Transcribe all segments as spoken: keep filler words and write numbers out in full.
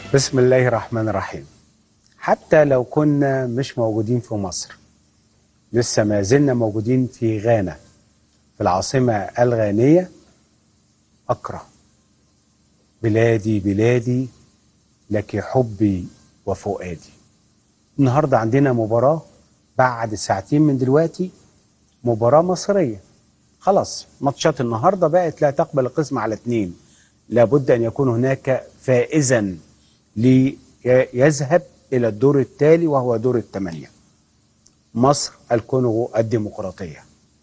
بسم الله الرحمن الرحيم. حتى لو كنا مش موجودين في مصر، لسه ما زلنا موجودين في غانا، في العاصمة الغانية. أكره بلادي بلادي لك حبي وفؤادي. النهاردة عندنا مباراة بعد ساعتين من دلوقتي، مباراة مصرية. خلاص ماتشات النهاردة بقت لا تقبل القسم على اتنين، لابد أن يكون هناك فائزا ليذهب إلى الدور التالي وهو دور الثمانية. مصر الكونغو الديمقراطية.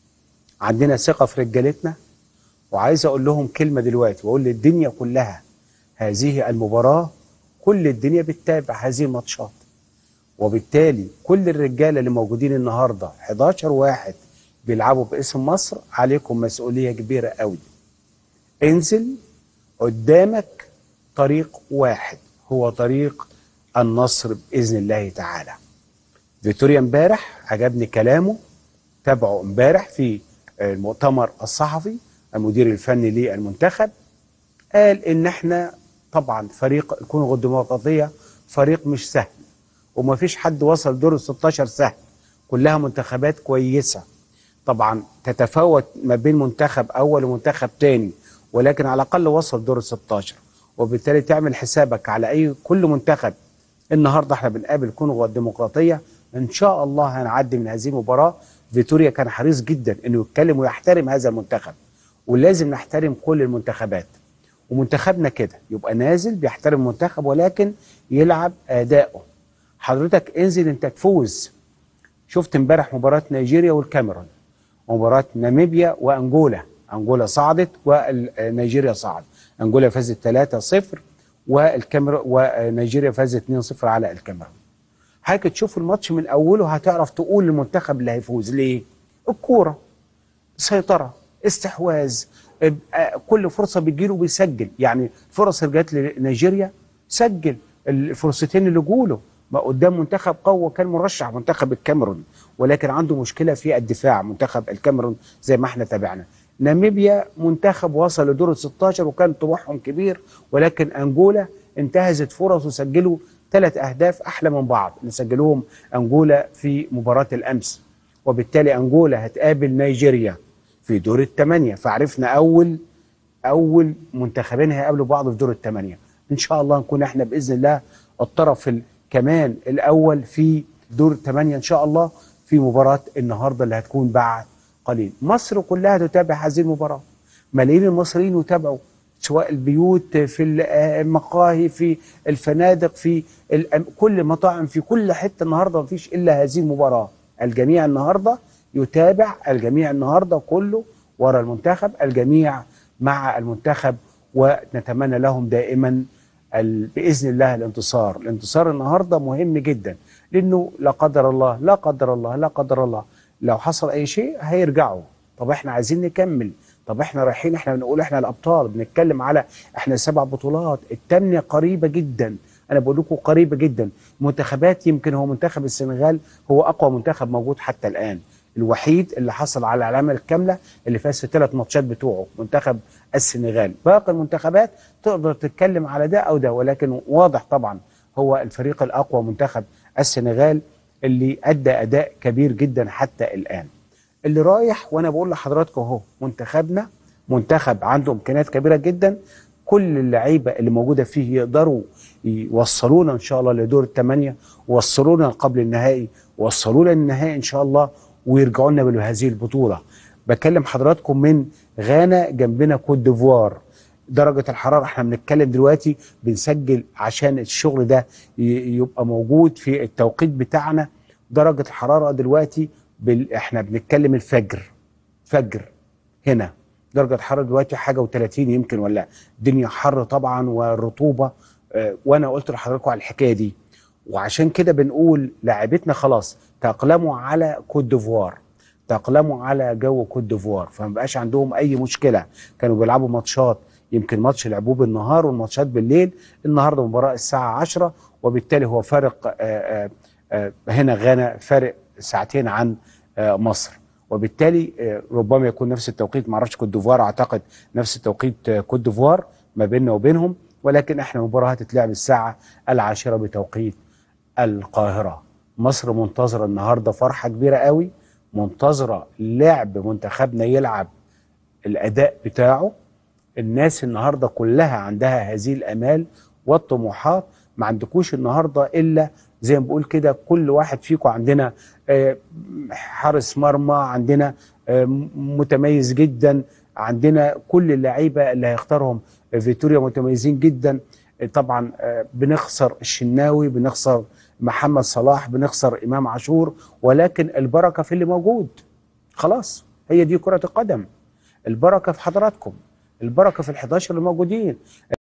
عندنا ثقة في رجالتنا، وعايز أقول لهم كلمة دلوقتي وأقول للدنيا كلها: هذه المباراة كل الدنيا بتتابع هذه الماتشات، وبالتالي كل الرجالة اللي موجودين النهاردة حداشر واحد بيلعبوا باسم مصر، عليكم مسؤولية كبيرة قوي. انزل، قدامك طريق واحد، هو طريق النصر بإذن الله تعالى. فيتوريا امبارح عجبني كلامه، تابعه امبارح في المؤتمر الصحفي، المدير الفني للمنتخب قال ان احنا طبعا فريق الكونغو الديمقراطية فريق مش سهل، وما فيش حد وصل دور الستاشر سهل، كلها منتخبات كويسة. طبعا تتفاوت ما بين منتخب اول ومنتخب تاني، ولكن على الاقل وصل دور الستاشر، وبالتالي تعمل حسابك على اي كل منتخب. النهارده احنا بنقابل الكونغو الديمقراطيه، ان شاء الله هنعدي من هذه المباراه. فيتوريا كان حريص جدا انه يتكلم ويحترم هذا المنتخب، ولازم نحترم كل المنتخبات، ومنتخبنا كده يبقى نازل بيحترم المنتخب ولكن يلعب اداؤه. حضرتك انزل انت تفوز. شفت امبارح مباراه نيجيريا والكاميرون، مباراه ناميبيا وانجولا، انجولا صعدت ونيجيريا صعد، انجولا فازت ثلاثة صفر والكاميرون ونيجيريا فازت اتنين صفر على الكاميرون. حضرتك تشوف الماتش من اوله هتعرف تقول المنتخب اللي هيفوز ليه. الكوره، سيطره، استحواذ، كل فرصه بتجيله بيسجل. يعني فرص اللي جت لنيجيريا سجل، الفرصتين اللي جوله ما قدام منتخب قوي كان مرشح منتخب الكاميرون، ولكن عنده مشكله في الدفاع منتخب الكاميرون زي ما احنا تابعنا. ناميبيا منتخب وصل لدور ال ستاشر وكان طموحهم كبير، ولكن انجولا انتهزت فرص وسجلوا ثلاث اهداف احلى من بعض اللي سجلوهم انجولا في مباراه الامس، وبالتالي انجولا هتقابل نيجيريا في دور الثمانيه. فعرفنا اول اول منتخبين هيقابلوا بعض في دور الثمانيه. ان شاء الله نكون احنا باذن الله الطرف كمان الاول في دور الثمانيه ان شاء الله في مباراه النهارده اللي هتكون بعد قليل. مصر كلها تتابع هذه المباراه، ملايين المصريين يتابعوا، سواء البيوت، في المقاهي، في الفنادق، في كل مطاعم، في كل حته. النهارده ما فيش الا هذه المباراه. الجميع النهارده يتابع، الجميع النهارده كله ورا المنتخب، الجميع مع المنتخب، ونتمنى لهم دائما بإذن الله الانتصار. الانتصار النهارده مهم جدا، لأنه لا قدر الله لا قدر الله لا قدر الله لو حصل أي شيء هيرجعوا. طب احنا عايزين نكمل، طب احنا رايحين، احنا بنقول احنا الأبطال، بنتكلم على احنا سبع بطولات، التامنة قريبة جدا. أنا بقول لكم قريبة جدا. منتخبات يمكن هو منتخب السنغال هو أقوى منتخب موجود حتى الآن، الوحيد اللي حصل على العلامة الكاملة اللي فاز في ثلاث ماتشات بتوعه منتخب السنغال. باقي المنتخبات تقدر تتكلم على ده أو ده، ولكن واضح طبعا هو الفريق الأقوى منتخب السنغال اللي أدى أداء كبير جدا حتى الآن. اللي رايح، وأنا بقول لحضراتكم أهو، منتخبنا منتخب عنده إمكانيات كبيرة جدا. كل اللعيبة اللي موجودة فيه يقدروا يوصلونا إن شاء الله لدور الثمانية، وصلونا قبل النهائي، وصلونا للنهائي إن شاء الله، ويرجعوا لنا بهذه البطولة. بكلم حضراتكم من غانا، جنبنا كوت ديفوار. درجة الحرارة احنا بنتكلم دلوقتي، بنسجل عشان الشغل ده يبقى موجود في التوقيت بتاعنا. درجة الحرارة دلوقتي بال... احنا بنتكلم الفجر، فجر هنا درجة الحرارة دلوقتي حاجة وثلاثين يمكن، ولا الدنيا حر طبعا، والرطوبة اه وانا قلت لحضراتكم على الحكاية دي. وعشان كده بنقول لاعبتنا خلاص تأقلموا على كوت ديفوار، تأقلموا على جو كوت ديفوار، فما بقاش عندهم اي مشكله. كانوا بيلعبوا ماتشات، يمكن ماتش لعبوه بالنهار والماتشات بالليل، النهارده مباراه الساعه عشرة، وبالتالي هو فارق آآ آآ هنا غانا فارق ساعتين عن مصر، وبالتالي ربما يكون نفس التوقيت. ما اعرفش كوت ديفوار، اعتقد نفس التوقيت كوت ديفوار ما بيننا وبينهم، ولكن احنا المباراه هتتلعب الساعه العاشره بتوقيت القاهره. مصر منتظره النهارده فرحه كبيره قوي، منتظره لعب منتخبنا يلعب الاداء بتاعه. الناس النهارده كلها عندها هذه الامال والطموحات. ما عندكوش النهارده الا زي ما بقول كده، كل واحد فيكم عندنا آه، حارس مرمى، عندنا آه، متميز جدا، عندنا كل اللعيبه اللي هيختارهم فيتوريا متميزين جدا. آه، طبعا آه، بنخسر الشناوي، بنخسر محمد صلاح، بنخسر امام عاشور، ولكن البركه في اللي موجود. خلاص، هي دي كره القدم. البركه في حضراتكم، البركه في ال11 اللي موجودين.